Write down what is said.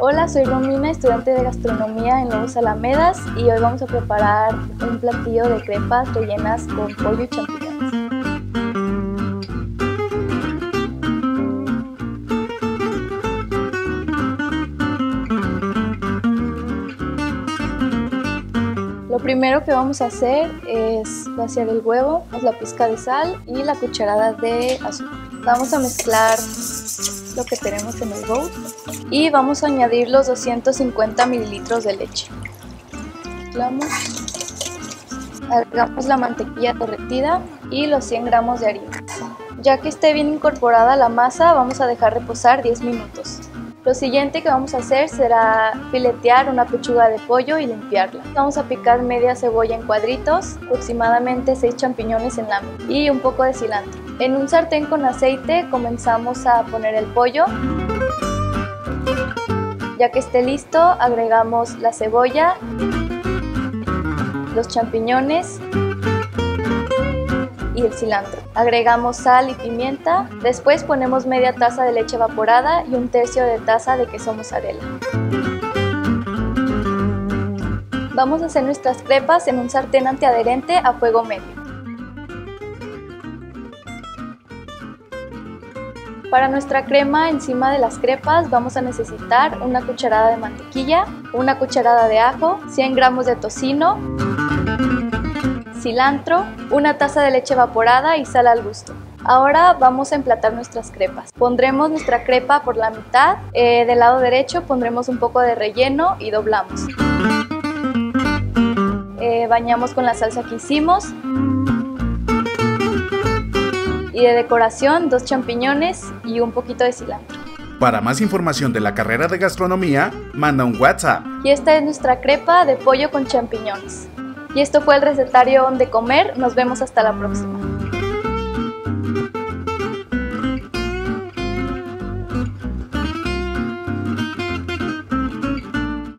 Hola, soy Romina, estudiante de gastronomía en Nuevos Alamedas y hoy vamos a preparar un platillo de crepas rellenas con pollo y champiñones. Lo primero que vamos a hacer es vaciar el huevo, la pizca de sal y la cucharada de azúcar. Vamos a mezclar lo que tenemos en el bowl y vamos a añadir los 250 mililitros de leche. Mezclamos, agregamos la mantequilla derretida y los 100 gramos de harina. Ya que esté bien incorporada la masa, vamos a dejar reposar 10 minutos. Lo siguiente que vamos a hacer será filetear una pechuga de pollo y limpiarla. Vamos a picar media cebolla en cuadritos, aproximadamente 6 champiñones en lámina y un poco de cilantro. En un sartén con aceite comenzamos a poner el pollo. Ya que esté listo, agregamos la cebolla, los champiñones y el cilantro. Agregamos sal y pimienta. Después ponemos media taza de leche evaporada y un tercio de taza de queso mozzarella. Vamos a hacer nuestras crepas en un sartén antiadherente a fuego medio. Para nuestra crema encima de las crepas vamos a necesitar una cucharada de mantequilla, una cucharada de ajo, 100 gramos de tocino, cilantro, una taza de leche evaporada y sal al gusto. Ahora vamos a emplatar nuestras crepas. Pondremos nuestra crepa por la mitad, del lado derecho pondremos un poco de relleno y doblamos. Bañamos con la salsa que hicimos. Y de decoración 2 champiñones y un poquito de cilantro. Para más información de la carrera de gastronomía, manda un WhatsApp. Y esta es nuestra crepa de pollo con champiñones. Y esto fue el recetario de comer. Nos vemos hasta la próxima.